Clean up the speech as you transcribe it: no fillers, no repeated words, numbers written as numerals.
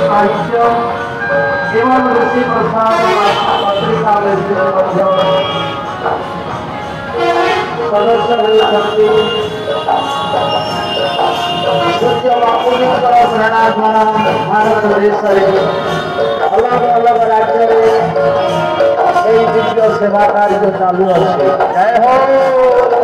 साहित्य एवं ऋषि प्रसाद पत्रिका सदस्य प्रेरणा द्वारा भारत देश अलग अलग राज्य में दिव्य सेवा कार्य चालू अच्छे। जय हो।